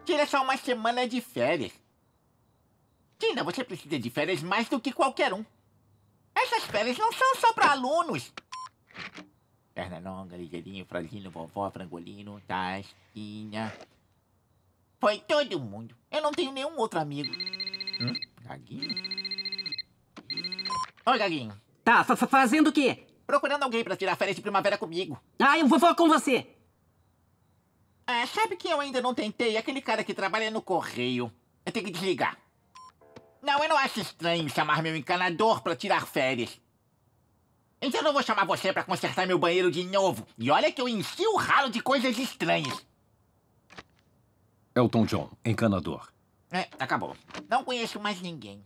Tira só uma semana de férias. Tina, você precisa de férias mais do que qualquer um. Essas férias não são só para alunos. Perna longa, ligeirinho, fragino, vovó, frangolino, tasquinha. Foi todo mundo. Eu não tenho nenhum outro amigo. Gaguinho? Oi, Gaguinho. Tá, fazendo o quê? Procurando alguém pra tirar férias de primavera comigo. Ah, eu vou com você. Ah, sabe que eu ainda não tentei? Aquele cara que trabalha no correio. Eu tenho que desligar. Não, eu não acho estranho chamar meu encanador pra tirar férias. Então eu não vou chamar você pra consertar meu banheiro de novo. E olha que eu enchi o ralo de coisas estranhas. Elton John, encanador. Acabou. Não conheço mais ninguém.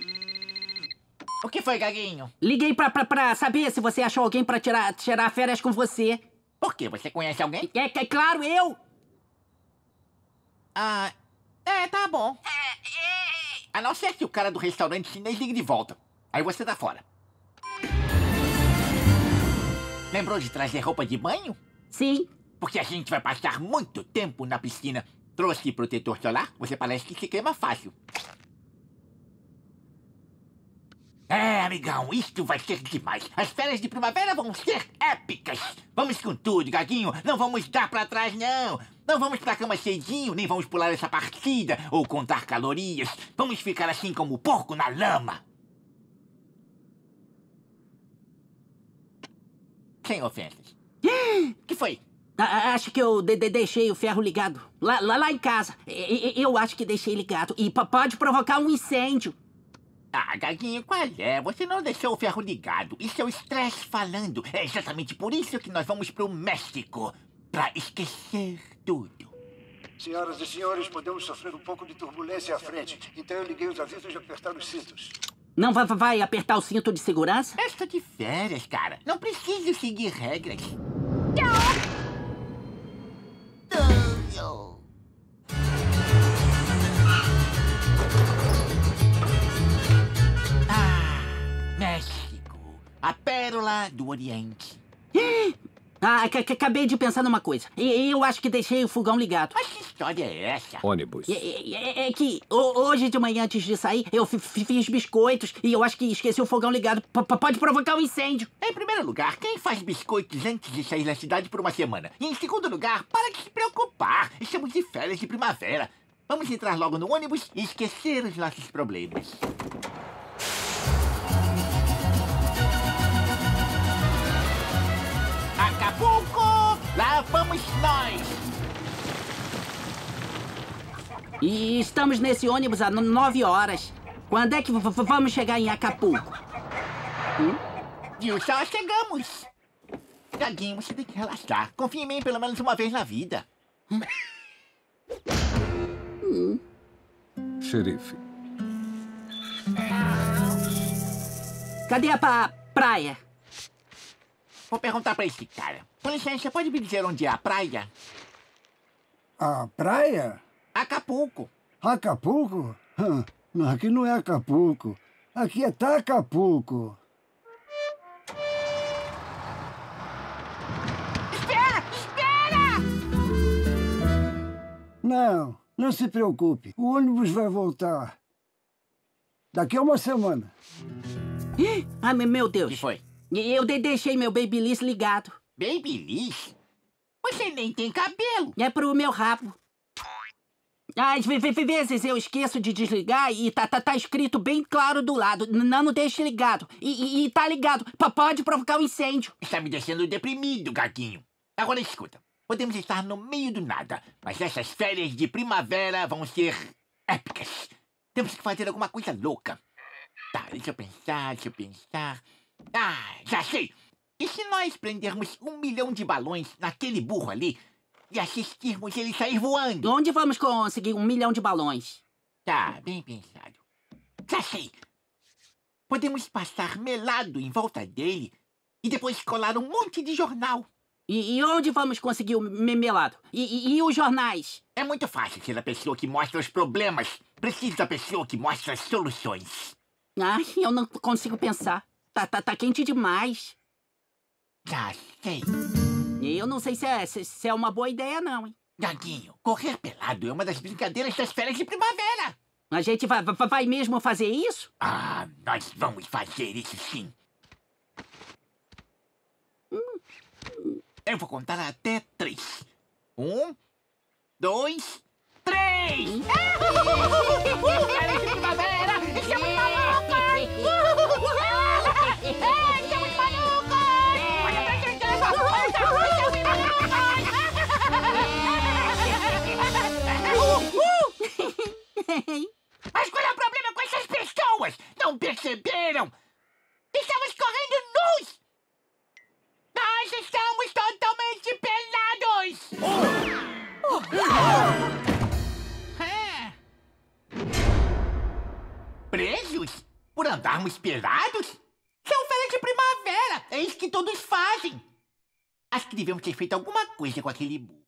O que foi, Gaguinho? Liguei pra saber se você achou alguém pra tirar férias com você. Por quê? Você conhece alguém? É claro, eu! Tá bom. A não ser que o cara do restaurante chinês ligue de volta. Aí você tá fora. Lembrou de trazer roupa de banho? Sim. Porque a gente vai passar muito tempo na piscina. Trouxe protetor solar? Você parece que se queima fácil. Amigão, isto vai ser demais. As férias de primavera vão ser épicas. Vamos com tudo, Gaguinho. Não vamos dar pra trás, não. Não vamos pra cama cedinho, nem vamos pular essa partida ou contar calorias. Vamos ficar assim como porco na lama. Sem ofensas. O que foi? Acho que eu deixei o ferro ligado. Lá em casa. Eu acho que deixei ligado. E pode provocar um incêndio. Gaguinho, qual é? Você não deixou o ferro ligado. Isso é o estresse falando. É exatamente por isso que nós vamos pro México. Pra esquecer tudo. Senhoras e senhores, podemos sofrer um pouco de turbulência à frente. Então eu liguei os avisos de apertar os cintos. Não vai apertar o cinto de segurança? Eu estou de férias, cara. Não preciso seguir regras. México. A pérola do Oriente. Acabei de pensar numa coisa. Eu acho que deixei o fogão ligado. Mas que história é essa? Ônibus. É que hoje de manhã, antes de sair, eu fiz biscoitos e eu acho que esqueci o fogão ligado. Pode provocar um incêndio. Em primeiro lugar, quem faz biscoitos antes de sair da cidade por uma semana? E em segundo lugar, para de se preocupar. Estamos de férias de primavera. Vamos entrar logo no ônibus e esquecer os nossos problemas. Acapulco! Lá vamos nós! E estamos nesse ônibus há 9 horas. Quando é que vamos chegar em Acapulco? E já chegamos! Gaguinho, você tem que relaxar. Confia em mim pelo menos uma vez na vida. Xerife. Cadê a praia? Vou perguntar pra esse cara. Com licença, pode me dizer onde é a praia? A praia? Acapulco. Acapulco? Aqui não é Acapulco. Aqui é Tacapulco. Espera! Não se preocupe. O ônibus vai voltar daqui a uma semana. Meu O Deus. que foi? Eu deixei meu Babyliss ligado. Babyliss? Você nem tem cabelo. É pro meu rabo. Às vezes eu esqueço de desligar e tá escrito bem claro do lado. Não deixe ligado. E tá ligado. Pode provocar um incêndio. Está me deixando deprimido, Gaguinho. Agora escuta. Podemos estar no meio do nada, mas essas férias de primavera vão ser épicas. Temos que fazer alguma coisa louca. Tá, deixa eu pensar. Já sei! E se nós prendermos 1 milhão de balões naquele burro ali e assistirmos ele sair voando? Onde vamos conseguir 1 milhão de balões? Tá, bem pensado. Já sei! Podemos passar melado em volta dele e depois colar um monte de jornal. E onde vamos conseguir o melado? E os jornais? É muito fácil ser a pessoa que mostra os problemas. Preciso da pessoa que mostra as soluções. Eu não consigo pensar. Tá quente demais. Já sei. Eu não sei se é uma boa ideia, não, hein? Gaguinho, correr pelado é uma das brincadeiras das férias de primavera. A gente vai mesmo fazer isso? Ah, nós vamos fazer isso sim. Eu vou contar até 3. 1, 2, 3! Férias de primavera! Estamos malucos! Estamos malucos! Olha pra gente! Mas qual é o problema com essas pessoas? Não perceberam? Estamos correndo nus! Nós estamos totalmente pelados! Presos? Por andarmos pelados? São férias de primavera! É isso que todos fazem! Acho que devemos ter feito alguma coisa com aquele burro.